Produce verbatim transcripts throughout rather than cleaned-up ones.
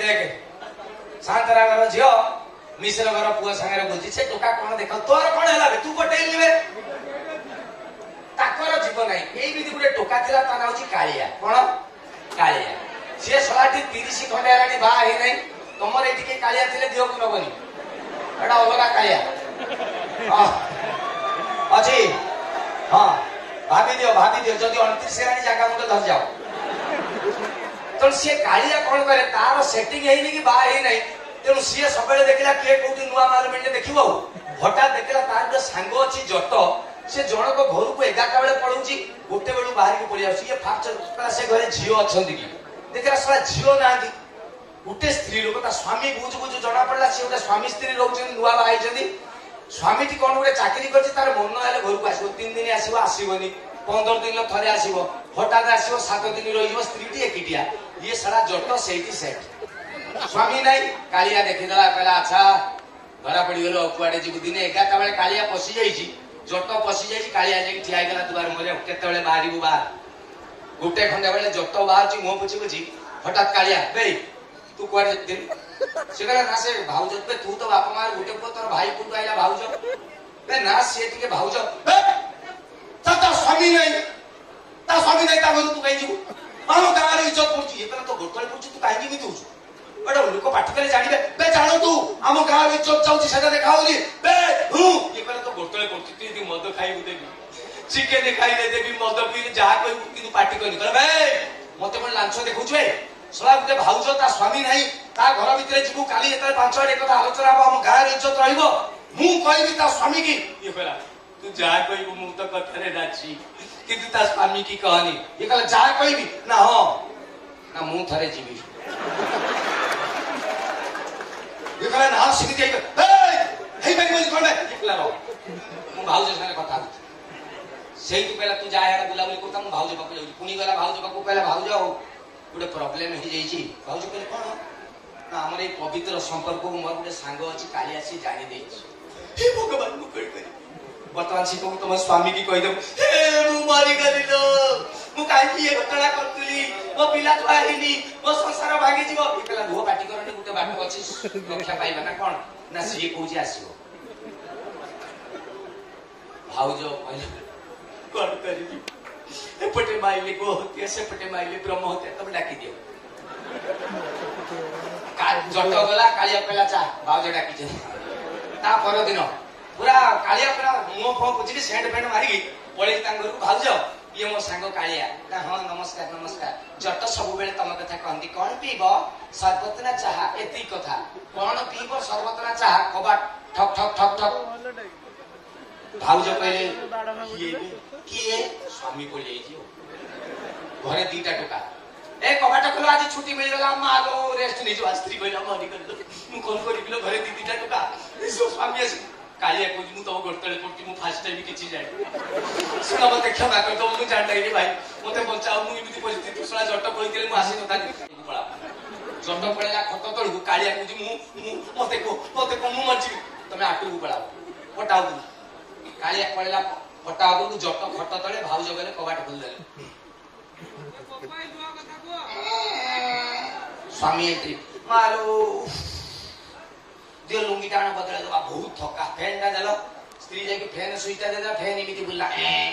देखे शांतरा घर झील मिश्र घर पुआ सागर बुझी से टोका कौन देख तोर कौन है तू पटेल रे ताकर जीवन नहीं ये गोटे टोका था ता ना कालिया कौन कालिया सी शलाटी तीस खंडे है बाहा ही नहीं तुम ये कालिया थे दिह को नबनी एटा अलग कालिया अच्छी हाँ भाभी दियो भाभी दियो जदि अणतीस जगह मुझे धर जाओ तो सी कालिया कौन करे तार सेटिंग है कि बाहा ही नहीं तेणु सी सब देखला किए कौटी नुआ माल मिले देख हठात देखला तार जो सांग अच्छी जट से जनक घर को एगारटा बेले पलाऊँ गोटे बेलू बाहर को पड़ी जाए फास्ट से घरे झील अच्छा कि देखला सारा झील ना गोटे स्त्री लोक स्वामी बुझ बुझ जना पड़ा सी गोटे स्वामी स्त्री रोच नुआ बाई स्वामी टी कौन गोटे चाकरी कर तार मन है घर को आसो तीन दिन आसो आसबनी पंद्रह दिन थे आसो हठात आसो सात दिन रही स्त्री एकिटिया ये सारा जट से स्वामी नाई कालिया देखीदेला कहला अच्छा धरा पड़गल कुआडे जीव दिन एगारटा बेले कालिया पशि जाइए जट पशि जाइए कालिया जाकि ठिया गला दुआर मुझे केतबेले बाहर बाहर गोटे खंडे बेले जट बाहर मुह पोछि पोछि हठात कालिया बे तू कुआडे से कहला ना से भाउज पे तू तो बापा मार गोटे पुओ तोर भाई पुट आइला भाउज बे ना से टिके भाउज बे ता स्वामी नहीं ता स्वामी नहीं ता तू कहि जीव हम गार इज्जत पड़छि ए तो गोटले पड़छि तू काहे नहीं दूछ बड़ा लोक पाठी करे जानिबे बे जानो तू हम गार इज्जत चाउछि सेटा देखाउली बे हूं ये कहला तो गोटले पड़छि तू यदि मद खाइबु देबी चिकेन खाइ दे देबी मद पी जा कहू कि पार्टी करनी कहला बे मते मन लांछ देखुछ बे सला गुटे भाउज ता स्वामी नहीं ता घर भितरे जीवु काली एतले पांच आडे कथा आलोचना हम गार इज्जत रहइबो मु कहबी ता स्वामी की ये कहला तू जा कहबु मु तो कथरे राची किंतु ता स्वामी की कहनी ये कहला जा कहबी ना हो ना मु थरे जीवी ये कहला ना सिद्धि ए हे हे मैं कोन बे कहला रो मु भाउज संगे कथा सेही तू कहला तू जा यार बुला बुली करता मु भाउज बाकू जाऊ पुनी गला भाउज बाकू कहला भाउज गोटे प्रोब्लेम हो जाइए भाज कह कौन ना आम पवित्र संपर्क मोर गोटे सांग अच्छी काली आसी जानी दे भगवान मुझे बर्तमान सी कहूँ तुम स्वामी की कहीदेव मरीगली लो मुझे ये घटना करी मो पिला तो आईनी मो संसार भांगी कहला लुह पाटी कर गोटे बाट अच्छी रक्षा पाइबा ना कौन ना सी कौच आसो भाज कौन करी एपटे माइले गो हत्या सेपटे माइले ब्रह्म हत्या तुम डाकी दियो जट गला कालिया कहला चा भाउज डाकी ता पर दिन पूरा कालिया पूरा मुह फो पुछि सेंट पेंट मारिकी पळे तांग घर को भाउज ये मो सांग कालिया ना हां नमस्कार नमस्कार जट सब बेले तम कथा कहंती कोन पीबो सरबत ना चाहा एती कथा कोन पीबो सरबत ना चाहा कबाट ठक ठक ठक ठक भाउज कहले किए किए स्वामी को ले घरे दीटा टोका ए कबाट खोलो आज छुट्टी मिल गला मालो रेस्ट नहीं जो स्त्री कहला मरी कर मु कोन करी बिलो घरे दी दीटा टोका सो स्वामी आसी कालिया को मु तो गोटले पड़ती मु फास्ट टाइम किछि जाय सुना मते क्षमा कर तो मु जान नहीं रे भाई मते बचाओ मु इमिति परिस्थिति सुना जट कहितले मु आसी नता पळा जट पळेला खत तळु कालिया को मु मते को मते को मु मरजी तमे आकु पळाओ पटाओ कालिया पळेला फटा को जट खट तले भाउज गले कबाट खोल देले स्वामी एंट्री मारो दियो लुंगी टाण बदले दबा बहुत थका फैन ना देलो स्त्री जाके फैन सुईता देदा फैन इमिति बुल्ला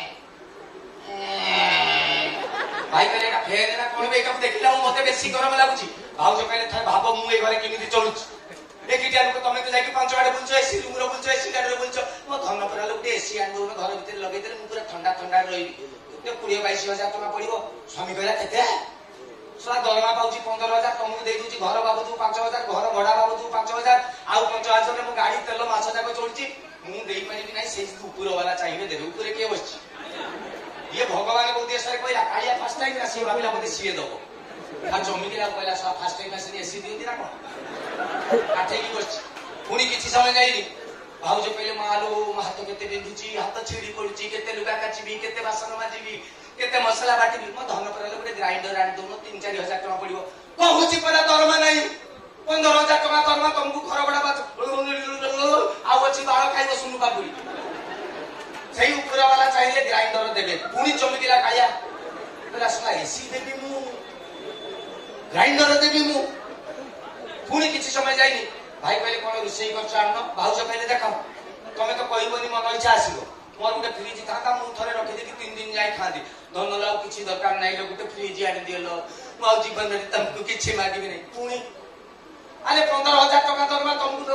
भाई कहले एटा फैन ना कोन बे कब देखिला मते बेसी गरम लागुची भाउज कहले थाय भाबो मु ए घरे किमिति चलुच एकिटिया लोक तमे तो जाके पांच आडे बुलचो एसी रूम रो बुलचो एसी गाडी रो बुलचो मो धन परा लोक एसी आन दो घर भीतर लगे देले मु पूरा ठंडा ठंडा रही ते बीस बाईस हजार टका पड़िबो स्वामी कहला केते सला दरमा पाउची पंद्रह हजार तुमको दे दूची घर बाबू तू पांच हजार घर भड़ा बाबू तू पांच हजार आउ पांच हजार मु गाड़ी तेल माछ जाको चोरची मु देई पारिबी नाही से ऊपर वाला चाहिए देबे ऊपर के बसची ये भगवान को देश रे कहला कालिया फर्स्ट टाइम ना सी भाबिला मते सीए दबो आ जमी के कहला सा फर्स्ट टाइम से एसी दियो दिना कोन काठे की बसची पुनी किछि समय जाईनी भाउज कहले मालो म हाथ केते बिंधुची हाथ छिड़ी पडुची केते लुगा काचिबी केते बासन माजिबी केते मसला बाटिबी म धन परले गोटे ग्राइंडर आन दोनो तीन चार हजार टका पड़िबो कहूची परा दरमा नाही पंद्रह हजार टका दरमा तुमको घर बड़ा बात आउ अछि बाळ खाइबो सुनु बाबुरी सही ऊपर वाला चाहिए ग्राइंडर देबे पुनी चमकीला काया कहला सला एसी देबी मु ग्राइंडर देबी मु पुणी किसी समय जाइनी भाई कहले कौन रोषे कर भाज कहले देख तुम तो कहबनी मन इच्छा आसो मोर गोटे फ्रिज था मुझे रखीदी तीन दिन जाए खाती धन लाउ किसी दरकार ना गोटे फ्रिज आनी दिल मुझे जीवन में तुमको किसी मागिबी नहीं पुणी अरे पंद्रह हजार टका दरमा तुमको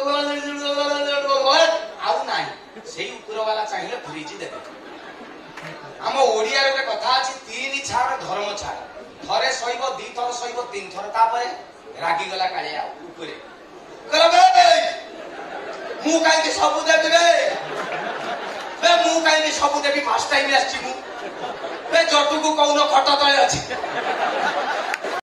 आउ ना से ऊपर वाला चाहिए फ्रिज देवे आम ओडिया गोटे कथा अच्छी तीन छाड़ धर्म छाड़ थरे सहिब दी थर सहिब तीन थर तापर रागिगला कालिया उपरे मु कहीं सब देवी रे मु कहीं सब देवी फास्ट टाइम आसी जटू को कौन खट तले अच्छी